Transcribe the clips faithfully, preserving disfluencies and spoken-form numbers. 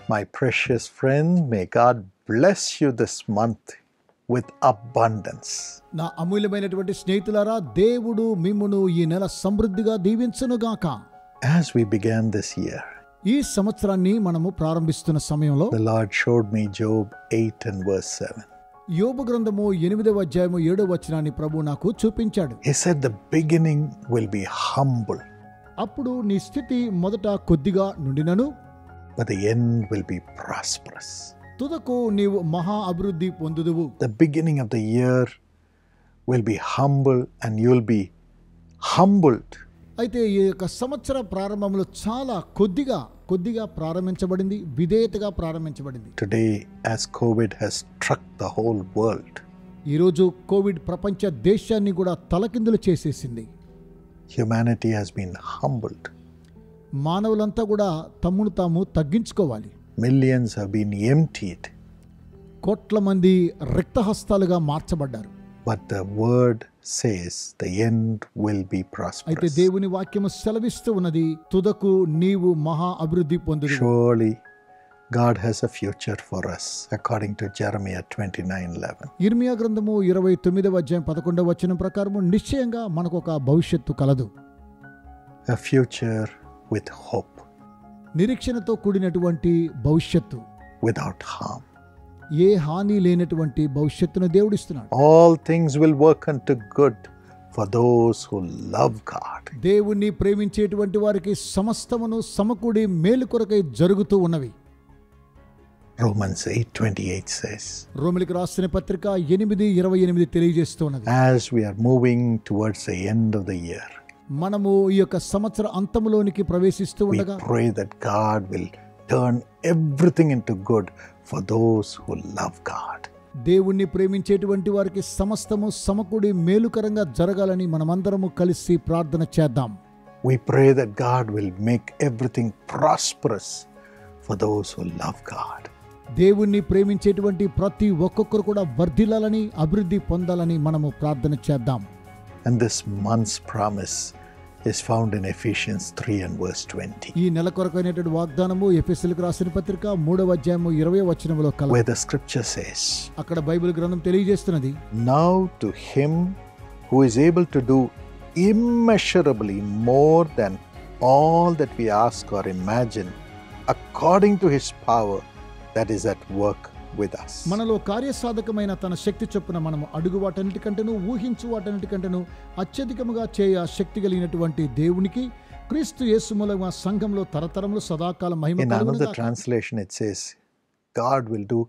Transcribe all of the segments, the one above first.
My precious friend, may God bless you this month with abundance. నా అమూల్యమైనటువంటి స్నేహితులారా, దేవుడు మిమ్మును ఈ నెల సమృద్ధిగా దీవించును గాక. As we began this year, ఈ సంవత్సరాన్ని మనము ప్రారంభిస్తున్న సమయంలో the Lord showed me Job eight and verse seven. యోబు గ్రంథము ఎనిమిదవ అధ్యాయము ఏడవ వచనాన్ని ప్రభు నాకు చూపించాడు. He said the beginning will be humble, అప్పుడు నీ స్థితి మొదట కొద్దిగా నుండినను, but the end will be prosperous. తుదకు నీవు మహా అభివృద్ధి పొందుదువు. The beginning of the year will be humble and you'll be humbled. అయితే ఈ యొక్క సంవత్సర ప్రారంభంలో చాలా కొద్దిగా కొద్దిగా ప్రారంభించబడింది, విధేయతగా ప్రారంభించబడింది. Today, as COVID has struck the whole world, ఈరోజు కోవిడ్ ప్రపంచ దేశాన్ని కూడా తలకిందులు చేసేసింది. humanity has been humbled. మానవులంతా కూడా తమ్మును తాము తగ్గించుకోవాలి. Millions have been emptied. కోట్ల మంది రిక్తహస్తాలుగా మార్చబడ్డారు. But the word says the end will be అయితే prosperous. దేవుని వాక్యము సెలవిస్తూ ఉన్నది, తుదకు నీవు మహా అభివృద్ధి పొందుదువు. Surely God has a future for us, according to Jeremiah twenty-nine eleven. ఇర్మియా గ్రంథము ఇరవై తొమ్మిదవ అధ్యాయం పదకొండవ వచనం ప్రకారము నిశ్చయంగా మనకు ఒక భవిష్యత్తు కలదు. A future with hope, నిరీక్షణతో కూడినటువంటి భవిష్యత్తు, without harm. ఏ హాని లేనటువంటి భవిష్యత్తును దేవుడిస్తున్నాడు. All things will work unto good for those who love God. దేవుణ్ణి ప్రేమించేటువంటి వారికి సమస్తమును సమకూడి మేలు కొరకై జరుగుతూ ఉన్నవి. Romans eight twenty-eight says, రోమిలికి రాసిన పత్రిక ఎనిమిది ఇరవై ఎనిమిది తెలియజేస్తున్నది, as we are moving towards the end of the year, మనము ఈ యొక్క సంవత్సర అంతములోనికి ప్రవేశిస్తూ we ఉండగా pray that God will turn everything into good for those who love God. దేవుణ్ణి ప్రేమించేటువంటి వారికి సమస్తము సమకూడి మేలుకరంగా జరగాలని మనమందరము కలిసి ప్రార్థన చేద్దాం. We pray that God will make everything prosperous for those who love God. దేవుణ్ణి ప్రేమించేటువంటి ప్రతి ఒక్కొక్కరు కూడా వర్ధిల్లాలని, అభివృద్ధి పొందాలని మనము ప్రార్థన చేద్దాం. And this month's promise is found in Ephesians three and verse twenty, ఈ నెల కొరకైనటువంటి వాగ్దానము ఎఫెసీయులకు రాసిన పత్రిక మూడవ అధ్యాయము ఇరవై వచనములో కలదు. where the scripture says, అక్కడ బైబిల్ గ్రంథం తెలియజేస్తున్నది, now to him who is able to do immeasurably more than all that we ask or imagine, according to his power that is at work with us. మనలో కార్యసాధకమైన తన శక్తి చొప్పున మనము అడుగు వాటన్నిటికంటేను ఊహించు వాటన్నిటికంటేను అత్యధికముగా చేయ శక్తి కలిగినటువంటి దేవునికి క్రీస్తు యేసు మూలంగా సంఘంలో తరతరములు సదాకాల మహిమ In కలుగును another గాక. translation it says, God will do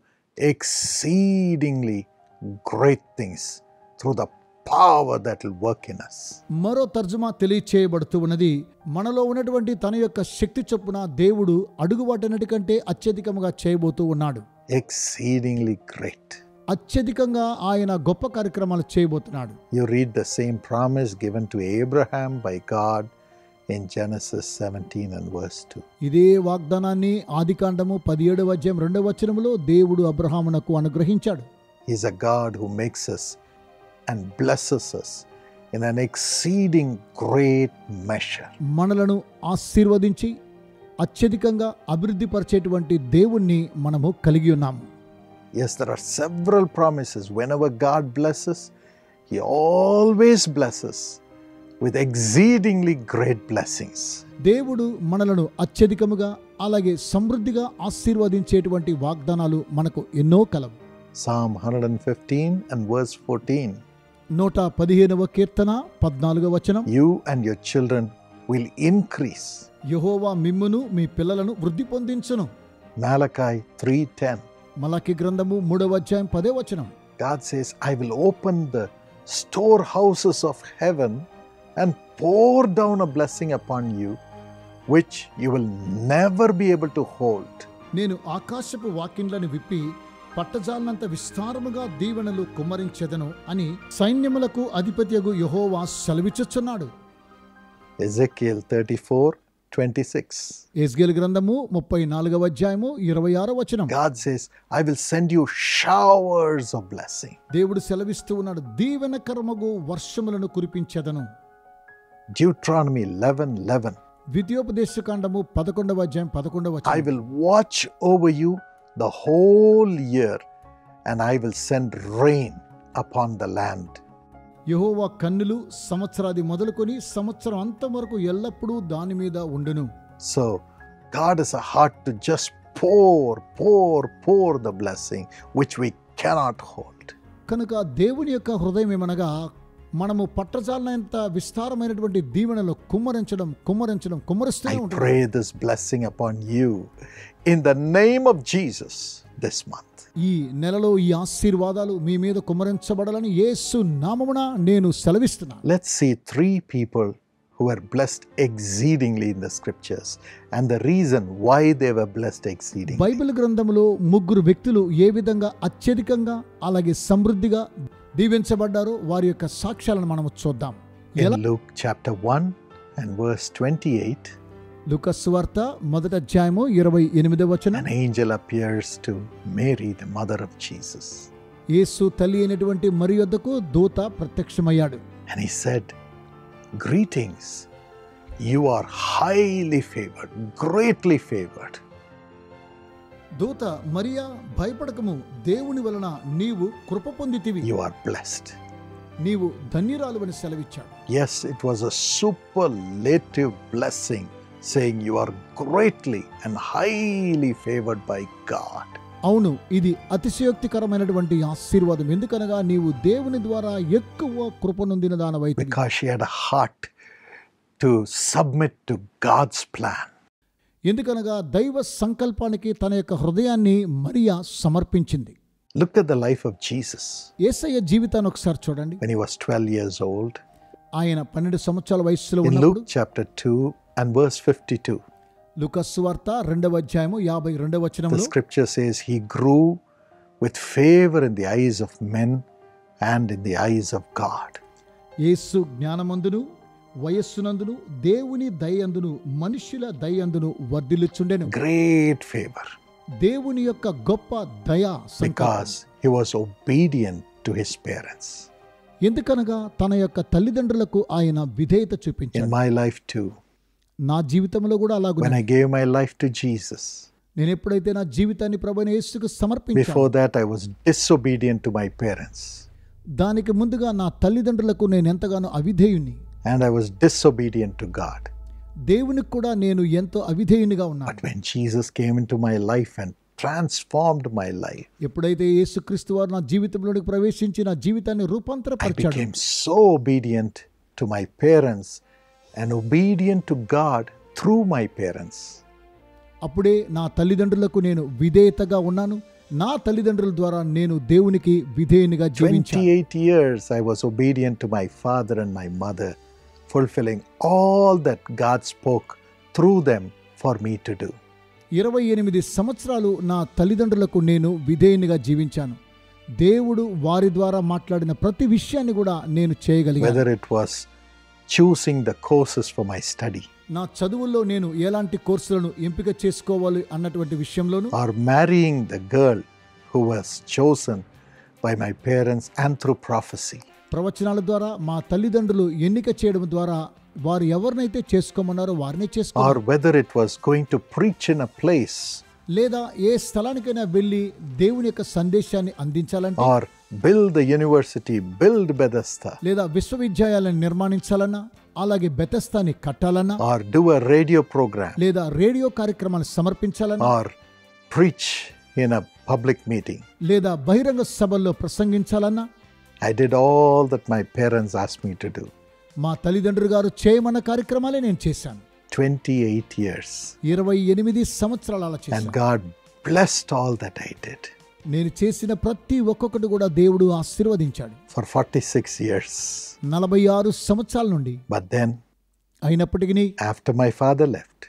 exceedingly great things through the power that will work in us. మరో తర్జుమా తెలియచేయబడుతూ ఉన్నది, మనలో ఉన్నటువంటి తన యొక్క శక్తి చొప్పున దేవుడు అడుగు వాటన్నిటికంటే అత్యధికముగా చేయబోతూ ఉన్నాడు. Exceedingly great. అత్యధికంగా ఆయన గొప్ప కార్యక్రమాలు చేయబోతున్నాడు. You read the same promise given to Abraham by God in Genesis seventeen and verse two. ఇదే వాగ్దానాన్ని ఆదికాండము పదిహేడవ అధ్యాయం రెండవ వచనములో దేవుడు అబ్రహామునకు అనుగ్రహించాడు. He is a God who makes us and blesses us in an exceeding great measure. మనలను ఆశీర్వదించి అత్యధికంగా అభివృద్ధి పరిచేటువంటి దేవుణ్ణి మనము కలిగి ఉన్నాము. Yes, there are several promises. Whenever God blesses, He always blesses with exceedingly great blessings. దేవుడు మనలను అత్యధికముగా అలాగే సమృద్ధిగా ఆశీర్వదించేటువంటి వాగ్దానాలు మనకు ఎన్నో కలవు. Psalm one fifteen and verse fourteen. నూట పదిహేనవ కీర్తన పద్నాలుగవ వచనం, You and your children will increase. యెహోవా మిమ్మును మీ పిల్లలను వృద్ధి పొందించును. Malachi three ten. మలాకి గ్రంథము మూడవ అధ్యాయం పదే వచనం, God says, I will open the storehouses of heaven and pour down a blessing upon you, which you will never be able to hold. నేను ఆకాశపు వాకిండ్లను విప్పి పట్టజాలనంత విస్తారముగా దీవెనలు కుమ్మరించెదను అని సైన్యములకు అధిపతియగు యెహోవా సెలవిచ్చుచున్నాడు. Ezekiel thirty-four twenty-six. యెజ్కేలు గ్రంథము ముప్పై నాలుగవ అధ్యాయము ఇరవై ఆరవ వచనం, God says, I will send you showers of blessing. దేవుడు సెలవిస్తూ ఉన్నాడు, దీవెనకరమగు వర్షములను కురిపించెదను. Deuteronomy eleven eleven. ద్వితీయోపదేశకాండము పదకొండవ అధ్యాయం పదకొండవ I వచనం. will watch over you the whole year, and I will send rain upon the land. యెహోవా కన్నులు సంవత్సరాది మొదలుకొని సంవత్సరం అంతం వరకు ఎల్లప్పుడూ దాని మీద ఉండును. So God has a heart to just pour, pour, pour the blessing which we cannot hold. కనుక దేవుని యొక్క హృదయం ఏమనగా మనము పట్టజాలనంత విస్తారమైనటువంటి దీవెనలో కుమ్మరించడం కుమ్మరించడం కుమ్మరిస్తూనే I ఉంటుంది. pray this blessing upon you in the name of Jesus this month. ఈ నెలలో ఈ ఆశీర్వాదాలు మీ మీద కుమ్మరించబడాలని యేసు నామమున నేను సెలవిస్తున్నాను. Let's see three people who were blessed exceedingly in the scriptures and the reason why they were blessed exceedingly. Bible గ్రంథంలో ముగ్గురు వ్యక్తులు ఏ విధంగా అత్యధికంగా అలాగే సమృద్ధిగా దీవించబడ్డారో వారి యొక్క సాక్ష్యాలను మనము చూద్దాం. In Luke chapter one and verse twenty-eight, లూకా సువార్త మొదటి అధ్యాయము ఇరవై ఎనిమిదవ వచనం. an angel appears to Mary, the mother of Jesus, యేసు తల్లి అయినటువంటి మరి యొద్దకు దూత ప్రత్యక్షమయ్యాడు. and he said, "Greetings, you are highly favored, greatly favored." దూత మరియా, భయపడకము, దేవుని వలన నీవు కృప పొందితివి, You are blessed. నీవు ధన్యురాలు అని సెలవిచ్చాడు. Yes, it was a superlative blessing, saying you are greatly and highly favored by God. అవును, ఇది అతిశయోక్తికరమైనటువంటి ఆశీర్వాదం. ఎందుకనగా నీవు దేవుని ద్వారా ఎక్కువ కృప నొందిన దానవైతివి. Because she had a heart to submit to God's plan. ఎందుకనగా దైవ సంకల్పానికి తన యొక్క హృదయాన్ని మరియా సమర్పించింది. Look at the life of Jesus. యేసయ్య జీవితాన్ని ఒకసారి చూడండి. When he was twelve years old, ఆయన పన్నెండు సంవత్సరాల వయస్సులో in ఉన్నప్పుడు Luke chapter two and verse fifty-two, లూకా సువార్త రెండవ అధ్యాయము యాభై రెండవ the వచనంలో scripture says he grew with favor in the eyes of men and in the eyes of God. యేసు జ్ఞానమందును వయస్సునందును దేవుని దయందును మనుష్యుల దయందును వర్ధిల్లుచుండెను. Great favor దేవుని యొక్క గొప్ప దయా సంకల్పం. because he was obedient to his parents. ఎందుకనగా తన యొక్క తల్లిదండ్రులకు ఆయన విధేయత In చూపించాడు. my life too, నా జీవితంలో కూడా when అలాగునే. I gave my life to Jesus, నేను ఎప్పుడైతే నా జీవితాన్ని ప్రభువైన యేసుకు సమర్పించాను, before that I was disobedient to my parents దానికి ముందుగా నా తల్లిదండ్రులకు నేను ఎంతగానో అవిధేయుని, and I was disobedient to God. దేవునికి కూడా నేను ఎంతో అవిధేయునిగా But ఉన్నాను. when Jesus came into my life and transformed my life, ఎప్పుడైతే యేసుక్రీస్తు వారు నా జీవితంలోకి ప్రవేశించి నా జీవితాన్ని I రూపాంతరపరిచాడు, became so obedient to my parents and obedient to God through my parents. అప్పుడే నా తల్లిదండ్రులకు నేను విధేయతగా ఉన్నాను. నా తల్లిదండ్రుల ద్వారా నేను దేవునికి విధేయునిగా జీవించాను. twenty-eight years I was obedient to my father and my mother, fulfilling all that God spoke through them for me to do. ఇరవై ఎనిమిది సంవత్సరాలు నా తల్లిదండ్రులకు నేను విధేయునిగా జీవించాను. దేవుడు వారి ద్వారా మాట్లాడిన ప్రతి విషయాన్ని కూడా నేను చేయగలిగాను. Whether it was choosing the courses for my study, నా చదువుల్లో నేను ఎలాంటి కోర్సులను ఎంపిక చేసుకోవాలి అన్నటువంటి విషయంలోను, or marrying the girl who was chosen by my parents and through prophecy, ప్రవచనాల ద్వారా మా తల్లిదండ్రులు ఎన్నిక చేయడం ద్వారా వారు ఎవరినైతే చేసుకోమన్నారో వారినే చేసుకో, or whether it was going to preach in a place, లేదా ఏ స్థలానికైనా వెళ్ళి దేవుని యొక్క సందేశాన్ని అందించాలంటే, or build the university, build Bethesda, లేదా విశ్వవిద్యాలయాలను నిర్మాణించాలన్నా, అలాగే బెతెస్దాని కట్టాలన్నా, or do a radio program, లేదా రేడియో కార్యక్రమాలు సమర్పించాలన్నా, or preach in a public meeting. లేదా బహిరంగ సభల్లో ప్రసంగించాలన్నా, I did all that my parents asked me to do. మా తల్లిదండ్రులు గారు చేయమన్న కార్యక్రమాలే నేను చేశాను. twenty-eight years. ఇరవై ఎనిమిది సంవత్సరాలు అలా And చేశాను. God blessed all that I did నేను చేసిన ప్రతి ఒక్కొక్కటి కూడా దేవుడు ఆశీర్వదించాడు. for forty-six years. నలభై ఆరు సంవత్సరాల నుండి. But then, అయినప్పటికీ after my father left,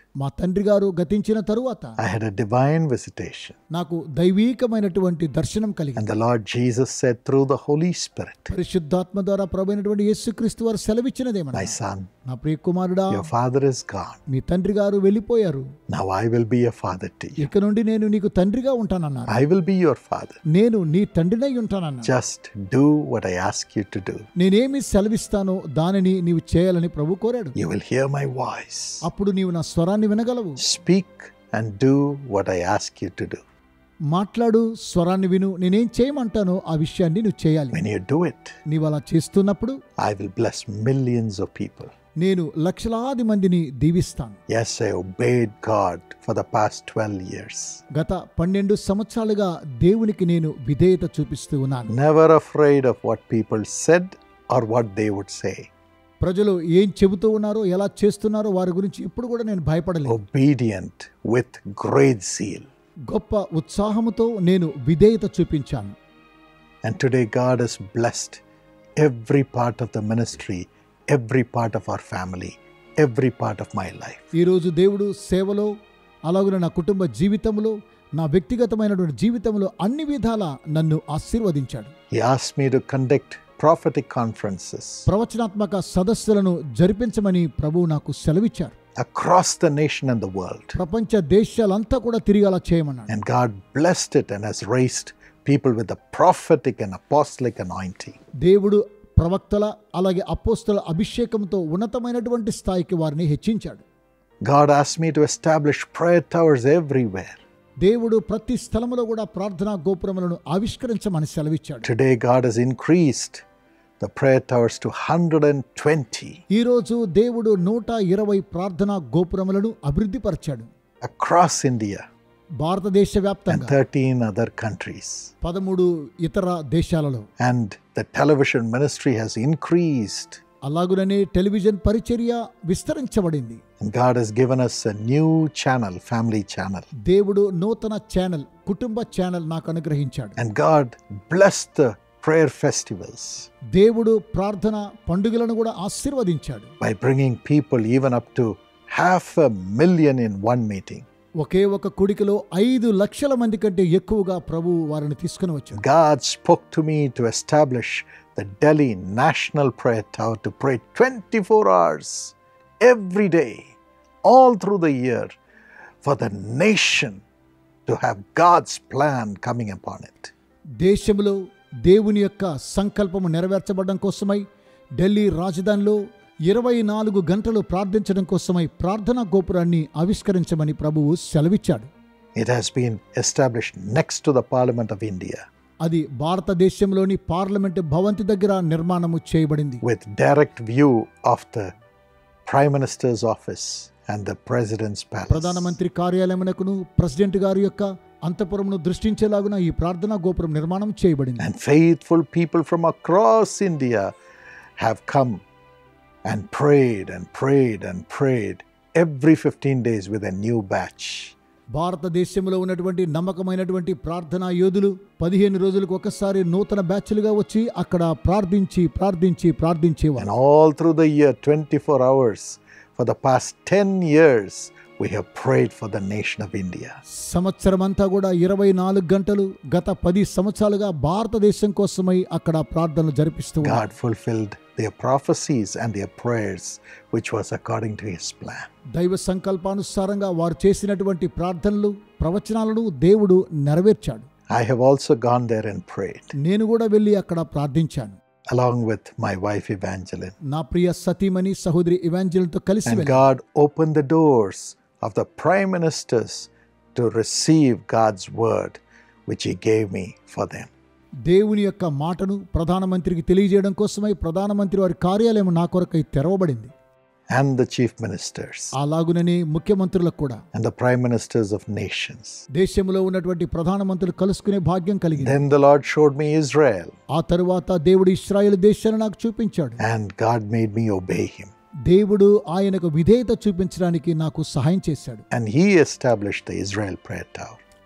మా తండ్రి గారు గతించిన తరువాత I had a divine visitation. నాకు దైవీకమైనటువంటి దర్శనం కలిగింది. And the Lord Jesus said through the Holy Spirit, పరిశుద్ధాత్మ ద్వారా ప్రభువైనటువంటి యేసుక్రీస్తు వారు సెలవిచ్చినదేమన్నా, my son, నా ప్రియ కుమారుడా, your father is gone. మీ తండ్రి గారు వెళ్ళిపోయారు. Now I will be a father to you. ఇక నుండి నేను నీకు తండ్రిగా ఉంటానన్నారు. I will be your father. నేను నీ తండ్రినై ఉంటానన్నా. Just do what I ask you to do. నేనేమి సెలవిస్తానో దానిని నీవు చేయాలని ప్రభు కోరాడు. You will hear my voice. అప్పుడు నీవు నా స్వరాన్ని వినగలవు. Speak and do what I ask you to do. మాట్లాడు, స్వరాన్ని విను, నేనేం చేయమంటానో ఆ విషయాన్ని నువ్వు చేయాలి. When you do it, నీవు అలా చేస్తున్నప్పుడు I will bless millions of people. నేను లక్షలాది మందిని దీవిస్తాను. Yes, I obeyed God for the past twelve years. గత పన్నెండు సంవత్సరాలుగా దేవునికి నేను విధేయత చూపిస్తూ ఉన్నాను. Never afraid of what people said or what they would say. ప్రజలు ఏం చెబుతూ ఉన్నారో, ఎలా చేస్తున్నారో వారి గురించి ఎప్పుడు కూడా నేను భయపడలేదు. Obedient with great zeal. గొప్ప ఉత్సాహముతో నేను విధేయత చూపించాను. And today God has blessed every part of the ministry, every part of our family, every part of my life. ఈరోజు దేవుడు సేవలో, అలాగే నా కుటుంబ జీవితంలో, నా వ్యక్తిగతమైనటువంటి జీవితంలో అన్ని విధాల నన్ను ఆశీర్వదించాడు. He asked me to conduct prophetic conferences ప్రవచనాత్మక సదస్సులను జరిపించమని ప్రభువు నాకు సెలవిచ్చారు. across the nation and the world. ప్రపంచ దేశాలంతా కూడా తిరిగి అలా చేయమన్నాడు. And God blessed it and has raised people with the prophetic and apostolic anointing. దేవుడు ప్రవక్తల అలాగే అపోస్తల అభిషేకంతో ఉన్నతమైనటువంటి స్థాయికి వారిని హెచ్చించాడు. God asked me to establish prayer towers everywhere. దేవుడు ప్రతి స్థలములో కూడా ప్రార్థనా గోపురములను ఆవిష్కరించమని సెలవిచ్చాడు. Today God has increased the prayer towers to one hundred twenty. ఈ రోజు దేవుడు నూట ఇరవై ప్రార్థనా గోపురములను అభివృద్ధి పరిచాడు. Across India. భారతదేశ And వ్యాప్తంగా thirteen other countries. పదమూడు ఇతర దేశాలలో. And the television ministry has increased. అలాగుననే టెలివిజన్ పరిచర్య విస్తరించబడింది. And God has given us a new channel, family channel. దేవుడు నూతన ఛానల్, కుటుంబ ఛానల్ నాకు అనుగ్రహించాడు. And God blessed the prayer festivals. దేవుడు ప్రార్థన పండుగలను కూడా ఆశీర్వదించాడు. By bringing people even up to half a million in one meeting. ఒకే ఒక కుడికలో ఐదు లక్షల మంది కంటే ఎక్కువగా ప్రభువు వారిని తీసుకుని వచ్చాడు. God spoke to me to establish the Delhi National Prayer Tower to pray twenty-four hours every day, all through the year, for the nation to have God's plan coming upon it. దేశంలో దేవుని యొక్క సంకల్పము నెరవేర్చబడడం కోసమై ఢిల్లీ రాజధానిలో ఇరవై నాలుగు గంటలు ప్రార్థించడం కోసమై ప్రార్థనా గోపురాన్ని ఆవిష్కరించమని ప్రభువు సెలవిచ్చాడు. It has been established next to the Parliament of India. అది భారతదేశంలోని పార్లమెంటు భవంతి దగ్గర నిర్మాణము చేయబడింది. With direct view of the Prime Minister's office and the President's palace. ప్రధానమంత్రి కార్యాలయమునకును ప్రెసిడెంట్ గారి యొక్క అంతఃపురమును దృష్టించేలాగున ఈ ప్రార్థనా గోపురం నిర్మాణం చేయబడింది. And faithful people from across India have come and prayed and prayed and prayed every fifteen days with a new batch. భారతదేశంలో ఉన్నటువంటి నమ్మకమైనటువంటి ప్రార్థనా యోధులు పదిహేను రోజులకు ఒకసారి నూతన బ్యాచ్లుగా వచ్చి అక్కడ ప్రార్థించి ప్రార్థించి ప్రార్థించేవారు. And all through the year, twenty-four hours, for the past ten years, we have prayed for the nation of India. సంవత్సరం అంతా కూడా ఇరవై నాలుగు గంటలు గత పది సంవత్సరాలుగా భారతదేశం కోసమై అక్కడ ప్రార్థనలు జరిపిస్తూ God fulfilled their prophecies and their prayers, which was according to His plan. దైవ సంకల్పానుసారంగా వారు చేసినటువంటి ప్రార్థనలు, ప్రవచనాలను దేవుడు నెరవేర్చాడు. I have also gone there and prayed. నేను కూడా వెళ్ళి అక్కడ ప్రార్థించాను. Along with my wife Evangeline. నా ప్రియ సతీమణి సహోదరి ఇవాంజలిన్తో కలిసి And God opened the doors of the prime ministers to receive God's word, which He gave me for them. దేవుని యొక్క మాటను ప్రధానమంత్రికి తెలియజేయడం కోసమై ప్రధానమంత్రి వారి కార్యాలయం నా కొరకై తెరవబడింది. And the chief ministers. అలాగుననే ముఖ్యమంత్రులకు కూడా. And the prime ministers of nations. దేశంలో ఉన్నటువంటి ప్రధానమంత్రులు కలుసుకునే భాగ్యం కలిగింది. Then the Lord showed me Israel. ఆ తరువాత దేవుడు ఇశ్రాయేలు దేశాన్ని నాకు చూపించాడు. And God made me obey Him. దేవుడు ఆయనకు విధేయత చూపించడానికి నాకు సహాయం చేశాడు. And He established the Israel prayer tower.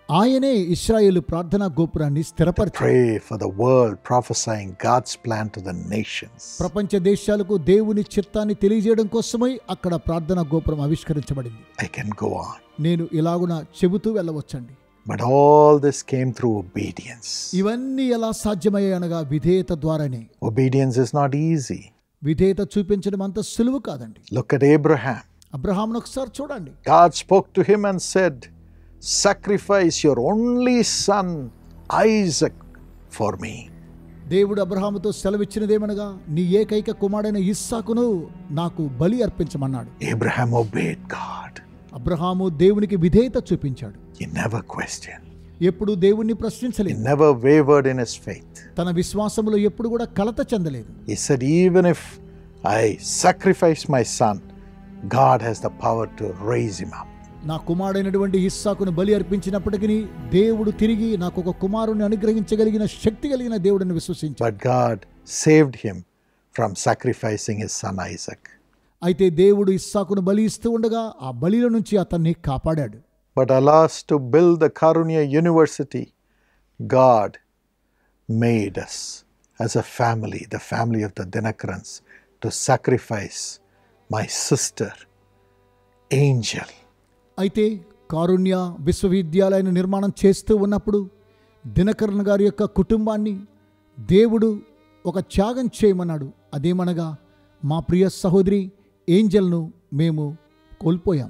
ఆయనే ఇశ్రాయేలు ప్రార్థనా గోపురాన్ని స్థిరపరిచాడు. Pray for the world, prophesying God's plan to the nations. ప్రపంచ దేశాలకు దేవుని చిత్తాన్ని తెలియజేయడం కోసమై అక్కడ ప్రార్థనా గోపురం ఆవిష్కరించబడింది. I can go on. నేను ఇలాగున చెబుతూ వెళ్ళవచ్చండి. But all this came through obedience. ఇవన్నీ ఎలా సాధ్యమయ్యాయి అనగా విధేయత ద్వారానే. Obedience is not easy. విధేయత చూపించడం అంత సులువు కాదండి. Look at Abraham. అబ్రహామును ఒకసారి చూడండి. God spoke to him and said, sacrifice your only son Isaac for me. దేవుడు అబ్రహాముతో సెలవిచ్చినదేమనగా నీ ఏకైక కుమారుడైన ఇస్సాకును నాకు బలి అర్పించమన్నాడు. Abraham obeyed God. అబ్రహాము దేవునికి విధేయత చూపించాడు. He never questioned. ఎప్పుడు దేవుణ్ణి He ప్రశ్నించలేదు. never wavered in his faith. తన విశ్వాసములో ఎప్పుడు కూడా కలత చెందలేదు. He said, even if I sacrifice my son, God has the power to raise him up. నా కుమారుడైనటువంటి ఇస్సాకును బలి అర్పించినప్పటికీ దేవుడు తిరిగి నాకు ఒక కుమారుని అనుగ్రహించగలిగిన శక్తి కలిగిన దేవుడిని విశ్వసించాడు. But God saved him from sacrificing his son Isaac. అయితే దేవుడు ఇస్సాకును బలి ఇస్తూ ఉండగా ఆ బలిలో నుంచి అతన్ని కాపాడాడు. But alas, to build the Karunya University, God made us as a family, the family of the Dinakarans, to sacrifice my sister, Angel. అయితే కారుణ్య విశ్వవిద్యాలయాన్ని నిర్మాణం చేస్తూ ఉన్నప్పుడు దినకరన్ గారి యొక్క కుటుంబాన్ని దేవుడు ఒక త్యాగం చేయమన్నాడు. అదేమనగా మా ప్రియ సహోదరి ఏంజల్ను మేము కోల్పోయాం.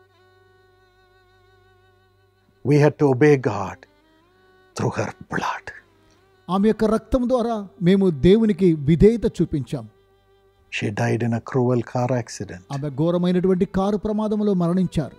We had to obey God through her blood. ఆమె యొక్క రక్తం ద్వారా మేము దేవునికి విధేయత చూపించాం. She died in a cruel car accident. ఆమె ఘోరమైనటువంటి కారు ప్రమాదంలో మరణించారు.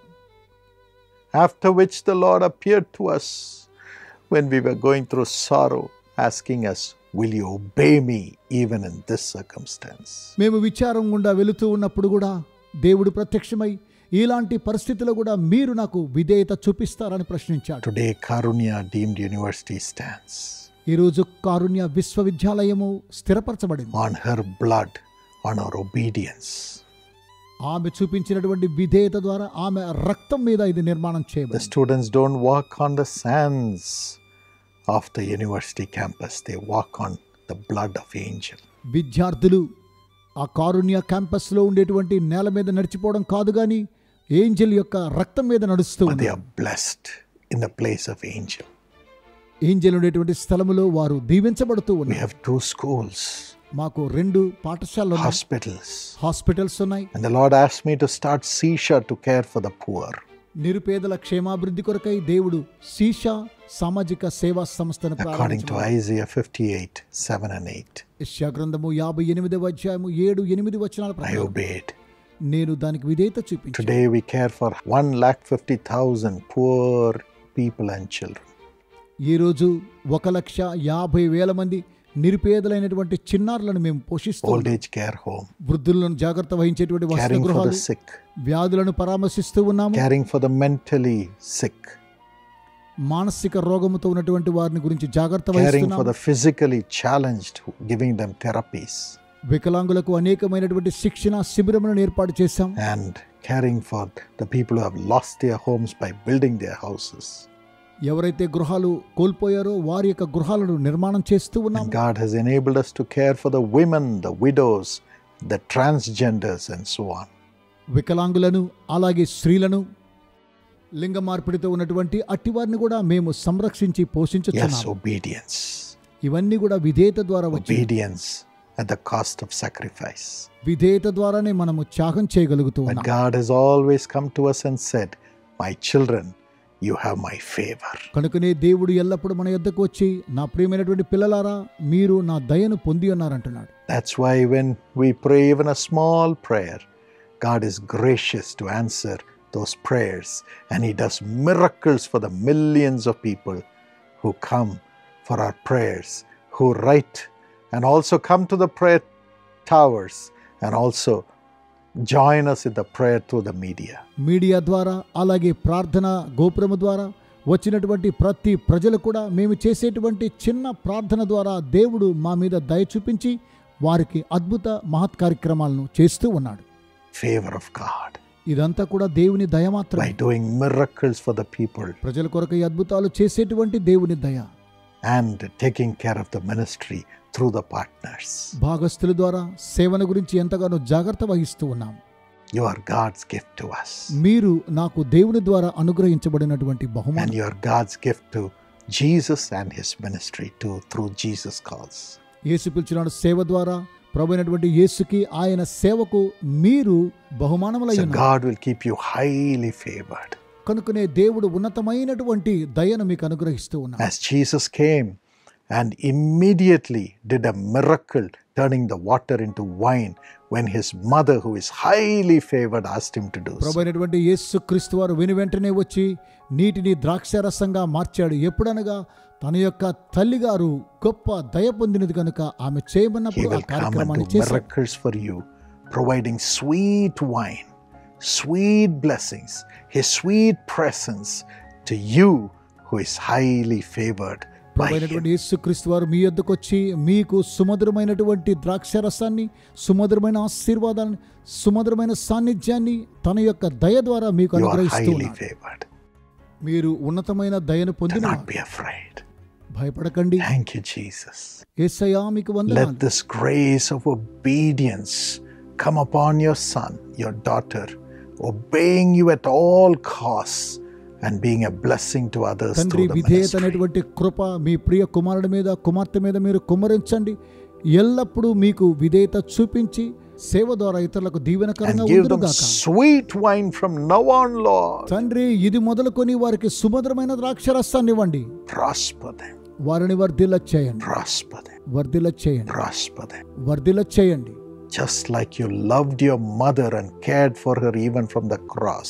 After which the Lord appeared to us when we were going through sorrow, asking us, will you obey me even in this circumstance? మేము విచారం గుండా వెళుతూ ఉన్నప్పుడు కూడా దేవుడు ప్రత్యక్షమై ఇలాంటి పరిస్థితిలో కూడా మీరు నాకు విధేయత చూపిస్తారని ప్రశ్నించాడు. Today Karunya Deemed University stands. ఈరోజు కారుణ్య విశ్వవిద్యాలయము స్థిరపరచబడింది. On her blood, on our obedience. ఆమె చూపించినటువంటి విధేయత ద్వారా ఆమె రక్తం మీద ఇది నిర్మాణం The చేయబడింది. students don't walk on the sands of the university campus. They walk on the blood of angel. విద్యార్థులు ఆ కారుణ్య క్యాంపస్లో ఉండేటువంటి నేల మీద నడిచిపోవడం కాదు కానీ ఏంజల్ యొక్క రక్తం మీద నడుస్తూ But they ఉన్నారు. are blessed in the place of angel. Angel ఉండేటువంటి స్థలములో వారు దీవించబడుతూ We ఉన్నారు. have two schools, మాకు రెండు పాఠశాలలు ఉన్నాయి, hospitals. హాస్పిటల్స్ ఉన్నాయి. And the Lord asked me to start Sisha to care for the poor. నిరుపేదల క్షేమాభివృద్ధి కొరకై దేవుడు శీషా సామాజిక సేవా సంస్థను According to ప్రారంభించాడు. Isaiah fifty-eight, seven and eight. యెషయా గ్రంథము యాభై ఎనిమిదవ అధ్యాయము ఏడు ఎనిమిది వచనాల I ప్రకారం obeyed. నేను దానికి విధేయత చూపించాను. Today we care for one lakh fifty thousand poor people and children. ఈ రోజు ఒక లక్ష యాభై వేల మంది నిరుపేదలైనటువంటి చిన్నారులను మేము పోషిస్తూ Old age care home. వృద్ధులను జాగ్రత్త వహించేటువంటి వసతి Caring for the గృహాలు, sick. వ్యాధులను పరామర్శిస్తూ ఉన్నాము. Caring for the mentally sick. మానసిక రోగముతో ఉన్నటువంటి వారిని గురించి జాగ్రత్త Caring for వహిస్తున్నాము. the physically challenged, giving them therapies. వికలాంగులకు అనేకమైనటువంటి శిక్షణ శిబిరములను ఏర్పాటు చేశాం. And caring for the people who have lost their homes by building their houses. ఎవరైతే గృహాలు కోల్పోయారో వారి యొక్క గృహాలను నిర్మాణం చేస్తూ And ఉన్నాము. God has enabled us to care for the women, the widows, the transgenders, and so on. వికలాంగులను అలాగే స్త్రీలను లింగ మార్పిడితో ఉన్నటువంటి అట్టివారిని కూడా మేము సంరక్షించి Yes, పోషించుతున్నాము. obedience. ఇవన్నీ కూడా విధేయత ద్వారా వచ్చి Obedience at the cost of sacrifice. విధేయత ద్వారానే మనము త్యాగం చేయగలుగుతూ But ఉన్నాం. God has always come to us and said, my children, you have my favor. కనుకనే దేవుడు ఎల్లప్పుడూ మన యొద్దకు వచ్చి నా ప్రియమైనటువంటి పిల్లలారా మీరు నా దయను పొంది ఉన్నారంటున్నాడు. That's why when we pray even a small prayer, God is gracious to answer those prayers, and He does miracles for the millions of people who come for our prayers, who write and also come to the prayer towers and also join us in the prayer through the media. Media ద్వారా అలాగే ప్రార్థన గోపురము ద్వారా వచ్చినటువంటి ప్రతి ప్రజలు కూడా మేము చేసేటువంటి చిన్న ప్రార్థన ద్వారా దేవుడు మా మీద దయ చూపించి వారికి అద్భుత మహత్ కార్యక్రమాలను చేస్తూ ఉన్నాడు. Favor of God. ఇదంతా కూడా దేవుని దయ మాత్రమే. by doing miracles for the people ప్రజల కొరకు ఈ అద్భుతాలు చేసేటువంటి దేవుని దయ, and taking care of the ministry through the partners. భాగస్థుల ద్వారా సేవన గురించి ఎంతగానో జాగ్రత్త వహిస్తూ ఉన్నాం. You are God's gift to us. మీరు నాకు దేవుని ద్వారా అనుగ్రహించబడినటువంటి బహుమానం. And you are God's gift to Jesus and his ministry too, through Jesus calls. యేసు పిలిచిన సేవ ద్వారా ప్రభువైనటువంటి యేసుకి ఆయన సేవకు మీరు బహుమానములై So ఉన్నారు. God will keep you highly favored. కనుకనే దేవుడు ఉన్నతమైనటువంటి దయను మీకు అనుగ్రహిస్తూ ఉన్నారు. As Jesus came and immediately did a miracle turning the water into wine when his mother, who is highly favored, asked him to do so. ప్రభువైనటువంటి యేసు క్రీస్తు వారు వెను వెంటనే వచ్చి నీటిని ద్రాక్షారసంగా మార్చాడు. ఎప్పుడనగా తన యొక్క తల్లిగారు గొప్ప దయ పొందినది కనుక ఆమె He చేయమన్నప్పుడు ఆ will come and కార్యక్రమాన్ని do చేశాడు. miracles for you, providing sweet wine, sweet blessings, his sweet presence to you who is highly favored by him. ప్రభువైనటువంటి యేసు క్రీస్తు వారు మీ యొద్దకు వచ్చి మీకు సుమధురమైనటువంటి ద్రాక్షరసాన్ని, సుమధురమైన ఆశీర్వాదాన్ని, సుమధురమైన సాన్నిధ్యాన్ని తన యొక్క దయ ద్వారా మీకు You are అనుగ్రహిస్తూ highly ఉన్నారు. favored. మీరు ఉన్నతమైన దయను Do పొందిన not be afraid. భయపడకండి. Thank you, Jesus. యేసయ్యా మీకు Let వందనాలు. this grace of obedience come upon your son, your daughter, obeying you at all costs and being a blessing to others తండ్రి through the విధేయత ministry. అనేటువంటి కృప మీ ప్రియ కుమారుడి మీద, కుమార్తె మీద మీరు కుమ్మరించండి. ఎల్లప్పుడూ మీకు విధేయత చూపించి సేవ ద్వారా ఇతరులకు దీవెనకరంగా And give them ఉండుగాక. sweet wine from now on, Lord. తండ్రి ఇది మొదలుకొని వారికి సుమధురమైన ద్రాక్షరసాన్ని ఇవ్వండి. Prosper them, వారిని వర్ధిల్ల చేయండి, prosper them, వర్ధిల్ల చేయండి, prosper them. వర్ధిల్ల చేయండి. Just like you loved your mother and cared for her even from the cross,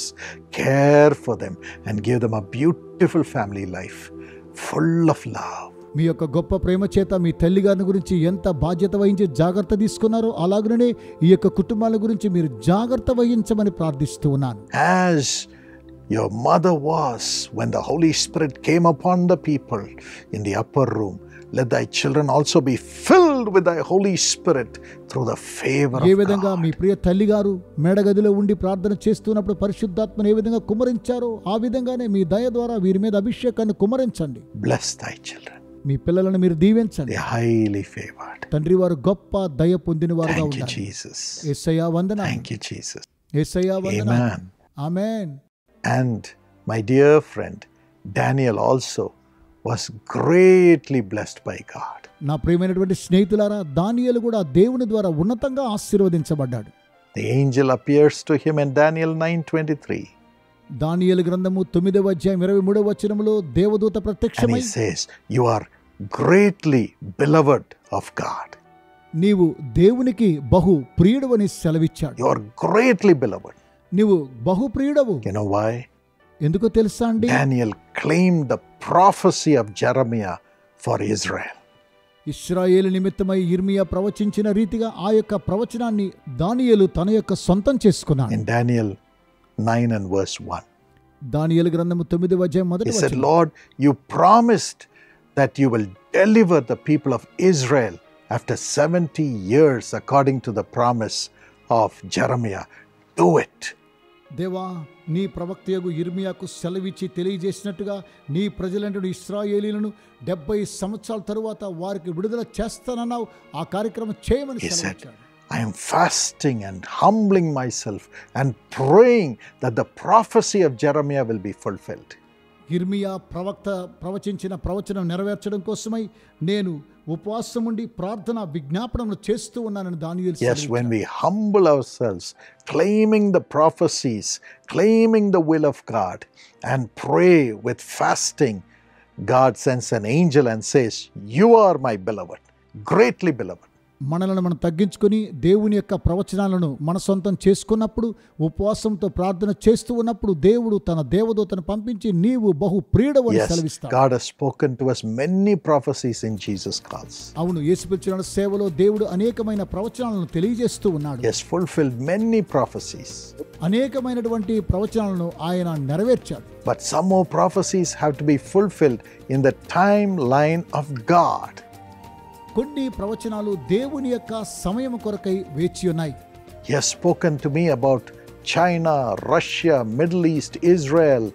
care for them and give them a beautiful family life full of love. మీ యొక్క గొప్ప ప్రేమ చేత మీ తల్లిగారిని గురించి ఎంత బాధ్యత వహించి జాగ్రత్త తీసుకున్నారో అలాగనే ఈ యొక్క కుటుంబాల గురించి మీరు జాగ్రత్త వహించమని ప్రార్థిస్తూ ఉన్నాను. As your mother was when the Holy Spirit came upon the people in the upper room, let thy children also be filled with thy Holy Spirit through the favor A of విధంగా God. మీ ప్రియ తల్లిగారు మేడగదిలో ఉండి ప్రార్థన చేస్తున్నప్పుడు పరిశుద్ధాత్మను ఏ విధంగా కుమ్మరించారో ఆ విధంగానే మీ దయ ద్వారా వీరి మీద అభిషేకాన్ని కుమ్మరించండి. Bless thy children. మీ పిల్లలను మీరు దీవించండి. They are highly favored. తండ్రి వారు గొప్ప దయ పొందిన వారుగా Thank you, ఉండాలి. Jesus. యేసయ్యా వందనాలు. Thank you, Jesus. యేసయ్యా వందనాలు. Amen. Amen. And my dear friend, Daniel also was greatly blessed by God. నా ప్రియమైనటువంటి స్నేహితులారా, దానియేలు కూడా దేవుని ద్వారా ఉన్నతంగా ఆశీర్వదించబడ్డాడు. The angel appears to him in Daniel nine twenty-three. దానియేలు గ్రంథము తొమ్మిదవ అధ్యాయం ఇరవై మూడవ వచనములో దేవదూత And ప్రత్యక్షమై he says, you are greatly beloved of God. నీవు దేవునికి బహు ప్రియుడవని సెలవిచ్చాడు. You are greatly beloved. నీవు బహు ప్రియుడవు. You know why? ఎందుకో తెలుసా అండి? Daniel claimed the prophecy of Jeremiah for Israel. ఇశ్రాయేలు నిమిత్తమై ఇర్మియా ప్రవచించిన రీతిగా ఆ యొక్క ప్రవచనాన్ని దానియేలు తన యొక్క సొంతం చేసుకున్నాడు. In Daniel nine and verse one. దానియేలు గ్రంథము తొమ్మిదవ అధ్యాయం He మొదటి said, వచనం. Lord, you promised that you will deliver the people of Israel after seventy years according to the promise of Jeremiah. Do it. దేవా, నీ ప్రవక్తయగు ఇర్మియాకు సెలవిచ్చి తెలియజేసినట్టుగా నీ ప్రజలంటే ఇశ్రాయేలీలను డెబ్బై సంవత్సరాల తరువాత వారికి విడుదల చేస్తానన్నావు. ఆ కార్యక్రమం చేయమని He said, సెలవిచ్చాడు. I am fasting and humbling myself and praying that the prophecy of Jeremiah will be fulfilled. ఇర్మియా ప్రవక్త ప్రవచించిన ప్రవచనం నెరవేర్చడం కోసమై నేను ఉపవాసం ఉండి ప్రార్థన విజ్ఞాపనలు చేస్తూ ఉన్నానని దానియేలు Yes, సెలవిచ్చాడు. when we humble ourselves, claiming the prophecies, claiming the will of God, and pray with fasting, God sends an angel and says, you are my beloved, greatly beloved. మనలను మనం తగ్గించుకొని దేవుని యొక్క ప్రవచనాలను మన సొంతం చేసుకున్నప్పుడు, ఉపవాసంతో ప్రార్థన చేస్తూ ఉన్నప్పుడు దేవుడు తన దేవదూతను పంపించి నీవు బహు ప్రియుడవని Yes, సెలవిస్తాడు. God has spoken to us many prophecies in Jesus' calls. అవును, యేసు పిలిచిన సేవలో దేవుడు అనేకమైన ప్రవచనాలను తెలియజేస్తూ ఉన్నాడు. He has fulfilled many prophecies. అనేకమైనటువంటి ప్రవచనాలను ఆయన నెరవేర్చాడు. But some more prophecies have to be fulfilled in the timeline of God. కొన్ని ప్రవచనాలు దేవుని యొక్క సమయం కొరకై వేచి ఉన్నాయి. He has spoken to me about China, Russia, Middle East, Israel,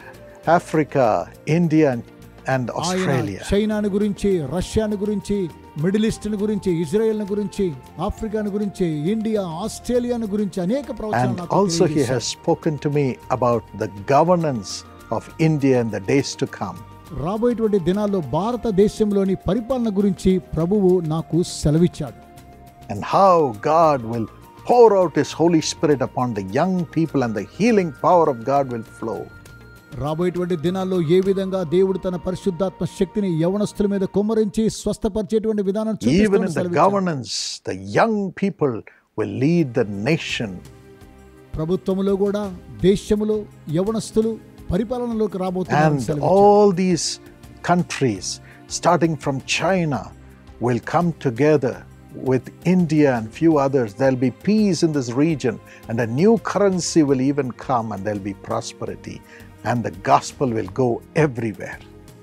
Africa, India, and, and ఆయన Australia. చైనాను గురించి, రష్యాను గురించి, మిడిల్ ఈస్ట్ను గురించి, ఇజ్రాయెల్ను గురించి, ఆఫ్రికాను గురించి, ఇండియా, ఆస్ట్రేలియాను గురించి అనేక ప్రవచనాలు And నాకు also he తెలియజేశాడు. has spoken to me about the governance of India in the days to come. రాబోయేటువంటి దినాల్లో భారతదేశంలోని పరిపాలన గురించి ప్రభువు నాకు సెలవిచ్చాడు. And how God will pour out his Holy Spirit upon the young people and the healing power of God will flow. రాబోయేటువంటి దినాల్లో ఏ విధంగా దేవుడు తన పరిశుద్ధాత్మ శక్తిని యవనస్తుల మీద కుమ్మరించి స్వస్థపరిచేటువంటి విధానం Even in చూపిస్తాడని the సెలవిచ్చాడు. governance, the young people will lead the nation. ప్రభుత్వములో కూడా దేశములో యవనస్తులు పరిపాలనలోకి రాబోతున్నారని And సెలవిచ్చాడు. all these countries, starting from China, will come together with India and few others. There'll be peace in this region, and a new currency will even come, and there'll be prosperity, and the gospel will go everywhere.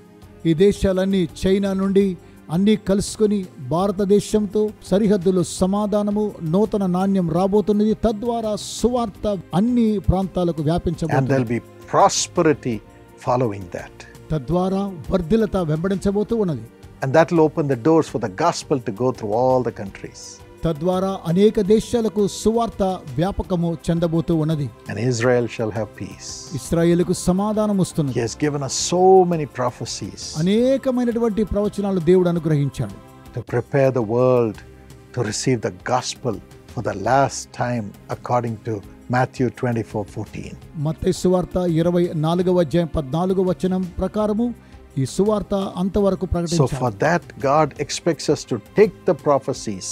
ఈ దేశాలన్నీ China నుండి అన్నీ కలుసుకొని భారతదేశంతో సరిహద్దులో సమాధానము, నూతన నాణ్యం రాబోతున్నది. తద్వారా సువార్త అన్ని ప్రాంతాలకు And వ్యాపించబోతుంది. there'll be prosperity following that. తద్వారా వర్ధిలత వెంబడించబోతూ ఉన్నది. And that will open the doors for the gospel to go through all the countries. తద్వారా అనేక దేశాలకు సువార్త వ్యాపకము చెందబోతూ ఉన్నది. And Israel shall have peace. ఇశ్రాయేలుకు సమాధానం He వస్తున్నది. has given us so many prophecies అనేకమైనటువంటి ప్రవచనాలు దేవుడు అనుగ్రహించాడు. to prepare the world to receive the gospel for the last time according to Matthew twenty-four fourteen. మత్తయి సువార్త ఇరవై నాలుగవ అధ్యాయం పద్నాలుగవ వచనం ప్రకారము ఈ సువార్త అంతవరకు So ప్రకటించాడు. for that, God expects us to take the prophecies,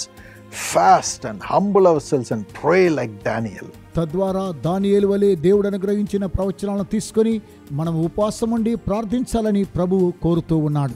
fast and humble ourselves and pray like Daniel. తద్వారా దానియేలు వలె దేవుడు అనుగ్రహించిన ప్రవచనాలను తీసుకొని మనం ఉపవాసం ఉండి ప్రార్థించాలని ప్రభువు కోరుతూ ఉన్నాడు.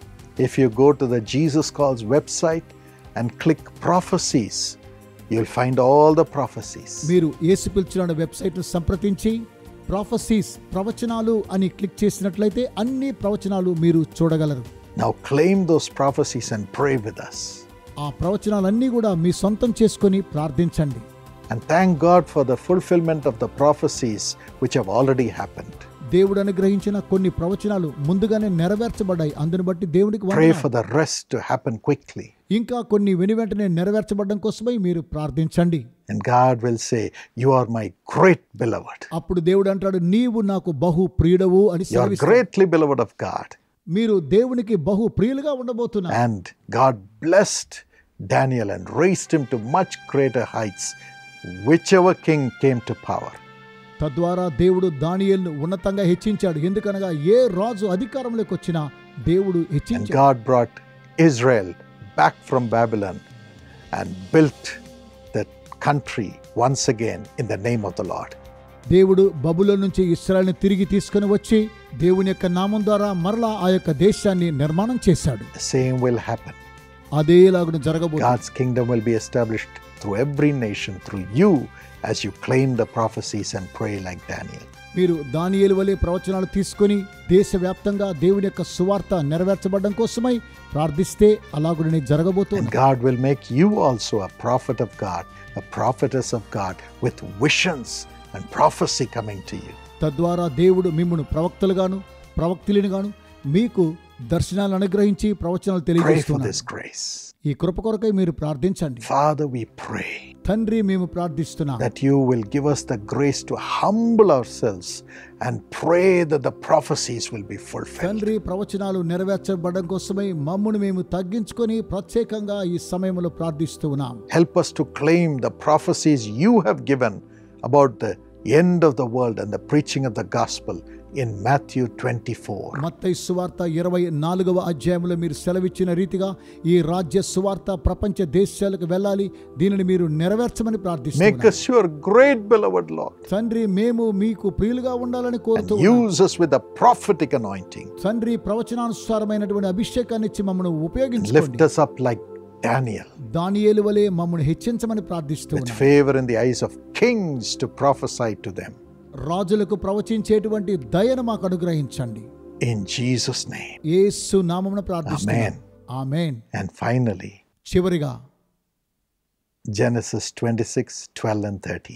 If you go to the Jesus Calls website and click prophecies, you'll find all the prophecies. మీరు యేసు పిలుచున్న వెబ్సైట్ను సంప్రదించి ప్రాఫెసీస్ ప్రవచనాలు అని క్లిక్ చేసినట్లయితే అన్ని ప్రవచనాలు మీరు చూడగలరు. Now claim those prophecies and pray with us. ఆ ప్రవచనాలన్నీ కూడా మీ సొంతం చేసుకొని ప్రార్థించండి. And thank God for the fulfillment of the prophecies which have already happened. దేవుడు అనుగ్రహించిన కొన్ని ప్రవచనాలు ముందుగానే నెరవేర్చబడ్డాయి. అందుని బట్టి దేవునికి Pray వందనాలు. for the rest to happen quickly. ఇంకా కొన్ని వెను వెంటనే నెరవేర్చబడడం కోసమై మీరు ప్రార్థించండి. And God will say, "You are my great beloved. అప్పుడు దేవుడు అంటాడు, నీవు నాకు బహు ప్రియుడవు అని You are సెలవిస్తాడు. greatly beloved of God." మీరు దేవునికి బహు ప్రియులుగా ఉండబోతున్నారు. And God blessed Daniel and raised him to much greater heights, whichever king came to power. తద్వారా దేవుడు దానియేలును ఉన్నతంగా హెచ్చించాడు. ఎందుకనగా ఏ రాజు అధికారంలోకి వచ్చినా దేవుడు And హెచ్చించాడు. God brought Israel back from Babylon and built the country once again in the name of the Lord. దేవుడు బబులోను నుంచి ఇశ్రాయేలును తిరిగి తీసుకొని వచ్చి దేవుని యొక్క నామం ద్వారా మరలా ఆ యొక్క దేశాన్ని నిర్మాణం చేశాడు. The same will happen. అదేలాగున జరగబోతుంది. God's kingdom will be established through every nation, through you, as you claim the prophecies and pray like Daniel. మీరు దానియేలు వలె ప్రవచనాలు తీసుకొని దేశవ్యాప్తంగా దేవుని యొక్క సువార్త నెరవేర్చబడడం కోసమై ప్రార్థిస్తే అలాగునే And జరగబోతుంది. God will make you also a prophet of God, a prophetess of God, with visions and prophecy coming to you. తద్వారా దేవుడు మిమ్మును ప్రవక్తలుగాను ప్రవక్తులుగాను మీకు దర్శనాలు అనుగ్రహించి ప్రవచనాలు Pray for తెలియజేస్తున్నారు. this grace. ఈ కృప కొరకై మీరు ప్రార్థించండి. Father, we pray తండ్రి, మేము ప్రార్థిస్తున్నాం that you will give us the grace to humble ourselves and pray that the prophecies will be fulfilled. తండ్రి, ప్రవచనాలు నెరవేర్చబడడం కోసమై మమ్మును మేము తగ్గించుకొని ప్రత్యేకంగా ఈ సమయంలో ప్రార్థిస్తూ ఉన్నాం. Help us to claim the prophecies you have given about the end of the world and the preaching of the gospel in Matthew twenty-four. మత్తయి సువార్త ఇరవై నాలుగవ అధ్యాయంలో మీరు సెలవిచ్చిన రీతిగా ఈ రాజ్య సువార్త ప్రపంచ దేశాలకు వెళ్ళాలి. దీనిని మీరు నెరవేర్చమని Make ప్రార్థిస్తున్నాం. us your great beloved Lord. తండ్రి, మేము మీకు ప్రియులుగా ఉండాలని And కోరుతూ ఉన్నాం. use us with the prophetic anointing. తండ్రి, ప్రవచనానుసారమైనటువంటి అభిషేకాన్ని ఇచ్చి మమ్మల్ని Lift ఉపయోగించుకోండి. us up like Daniel, దానియేలు వలె మమ్మల్ని హెచ్చించమని ప్రార్థిస్తూ with ఉన్నాం. favor in the eyes of kings to prophesy to them. రాజులకు ప్రవచించేటువంటి దయను మాకు అనుగ్రహించండి. In Jesus' name. యేసు నామమున ప్రార్థిస్తున్నాం. ఆమేన్. And finally, చివరిగా Genesis twenty-six, twelve and thirteen.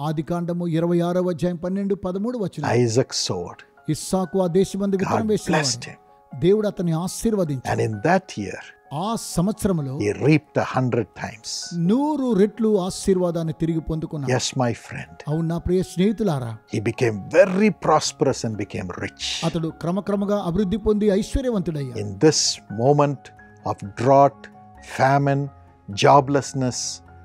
ఆదికాండము ఇరవై ఆరవ అధ్యాయం పన్నెండు పదమూడు వచనం. Isaac sowed. ఇస్సాకు ఆ దేశమందు విత్తనం God వేసిన blessed him. దేవుడు అతన్ని ఆశీర్వదించాడు. And in that year, ఆ సంవత్సరములో he reaped a hundred times. నూరు రెట్లు ఆశీర్వాదాన్ని తిరిగి పొందుకున్నాడు. Yes, my friend. అవును నా ప్రియ స్నేహితులారా, He became very prosperous and became rich. అతడు క్రమక్రమగా అభివృద్ధి పొంది ఐశ్వర్యవంతుడయ్యాడు. In this moment of drought, famine, joblessness,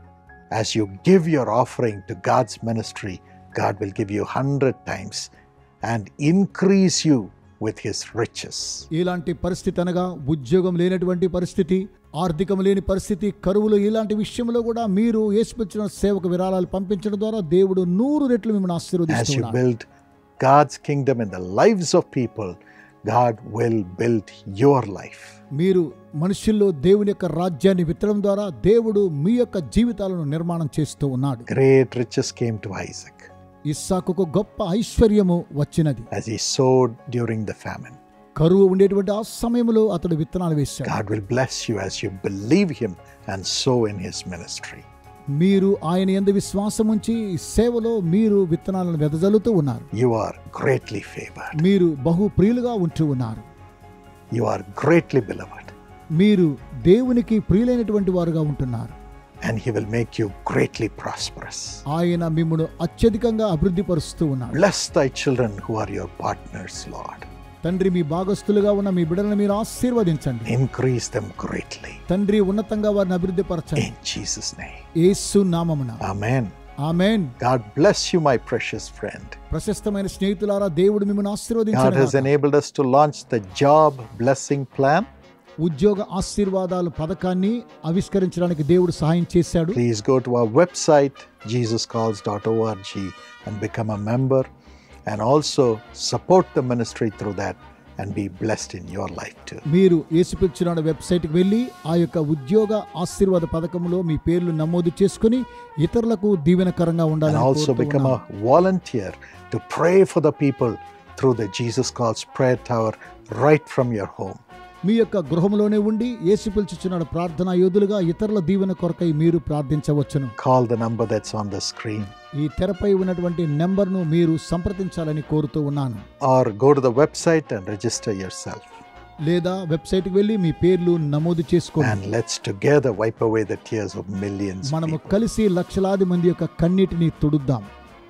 as you give your offering to God's ministry, God will give you hundred times and increase you with his riches. ఇలాంటి పరిస్థితి అనగా ఉద్యోగం లేనటువంటి పరిస్థితి, ఆర్థికం లేని పరిస్థితి, కరువులు, ఇలాంటి విషయంలో కూడా మీరు యేసుప్రభు సేవకు విరాళాలు పంపించడం ద్వారా దేవుడు నూరు రెట్లు మిమ్మల్ని As you ఆశీర్వదిస్తున్నాడు. build God's kingdom in the lives of people, God will build your life. మీరు మనుషుల్లో దేవుని యొక్క రాజ్యాన్ని విత్తడం ద్వారా దేవుడు మీ యొక్క జీవితాలను నిర్మాణం చేస్తూ ఉన్నాడు. Great riches came to Isaac ఇస్సాకుకు గొప్ప ఐశ్వర్యము వచ్చినది. as he sowed during the famine. కరువు ఉండేటువంటి ఆ సమయంలో అతడు విత్తనాలు వేశాడు. God will bless you as you believe him and sow in his ministry. మీరు ఆయన యందు విశ్వాసం ఉంచి ఈ సేవలో మీరు విత్తనాలను వెదజల్లుతూ ఉన్నారు. You are greatly favored. మీరు బహు ప్రియులుగా ఉంటూ ఉన్నారు. You are greatly beloved. మీరు దేవునికి ప్రియులైనటువంటి వారుగా ఉంటున్నారు. And he will make you greatly prosperous. ఆయన మిమ్మును అత్యధికంగా అభివృద్ధి పరుస్తూ ఉన్నాడు. Bless thy children who are your partners, Lord. తండ్రి, మీ భాగస్తులుగా ఉన్న మీ బిడ్డలను మీరు ఆశీర్వదించండి. Increase them greatly. తండ్రి, ఉన్నతంగా వారిని అభివృద్ధి పరచండి. In Jesus' name. యేసు నామమున Amen. Amen. God bless you, my precious friend. ప్రశస్తమైన స్నేహితులారా, దేవుడు మిమ్మల్ని God has ఆశీర్వదించాడు. enabled us to launch the job blessing plan. ఉద్యోగ ఆశీర్వాదాలు పథకాన్ని ఆవిష్కరించడానికి దేవుడు సహాయం చేశాడు. Please go to our website jesus calls dot org and become a member, and also support the ministry through that and be blessed in your life too. మీరు యేసుప్రభు వెబ్సైట్కి వెళ్ళి ఆ యొక్క ఉద్యోగ ఆశీర్వాద పథకంలో మీ పేర్లు నమోదు చేసుకుని ఇతరులకు దీవెనకరంగా And ఉండాలని also become కోరుతున్నాను. a volunteer to pray for the people through the Jesus Calls prayer tower right from your home. మీ యొక్క గృహంలోనే ఉండి యేసు పిలుచుచున్నాడు ప్రార్థనా యోధులుగా ఇతరుల దీవెన కొరకై మీరు ప్రార్థించవచ్చును. Call the number that's on the screen, ఈ తెరపై ఉన్నటువంటి నెంబర్ను మీరు సంప్రదించాలని కోరుతూ ఉన్నాను. or go to the website and register yourself. లేదా వెబ్సైట్కి వెళ్ళి మీ పేర్లు నమోదు చేసుకోండి. And let's together wipe away the tears of millions of మనము people. కలిసి లక్షలాది మంది యొక్క కన్నీటిని తుడుద్దాం.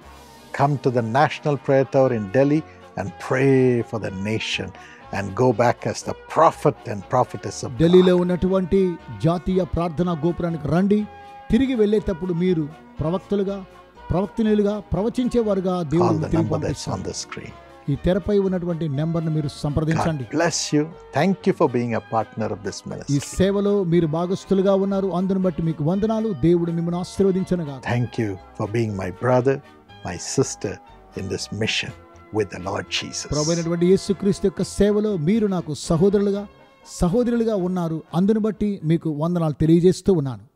Come to the National Prayer Tower in Delhi and pray for the nation and go back as the prophet and prophetess of ఢిల్లీలో God. ఉన్నటువంటి జాతీయ ప్రార్థనా గోపురానికి రండి. తిరిగి వెళ్ళేటప్పుడు మీరు ప్రవక్తలుగా, ప్రవక్తినులుగా, ప్రవచించేవారుగా Call దేవుడు the తిరిగి number that's on పంపిస్తాడు. the screen. ఈ తెరపై ఉన్నటువంటి నెంబర్ను మీరు సంప్రదించండి. God bless you. Thank you for being a partner of this ఈ ministry. సేవలో మీరు భాగస్థులుగా ఉన్నారు. అందును బట్టి మీకు వందనాలు. దేవుడు మిమ్మల్ని ఆశీర్వదించనుగా. Thank you for being my brother, my sister in this mission with the Lord Jesus. ప్రభువైనటువంటి యేసుక్రీస్తు యొక్క సేవలో మీరు నాకు సహోదరులుగా, సహోదరులుగా ఉన్నారు. అందును బట్టి మీకు వందనాలు తెలియజేస్తూ ఉన్నాను.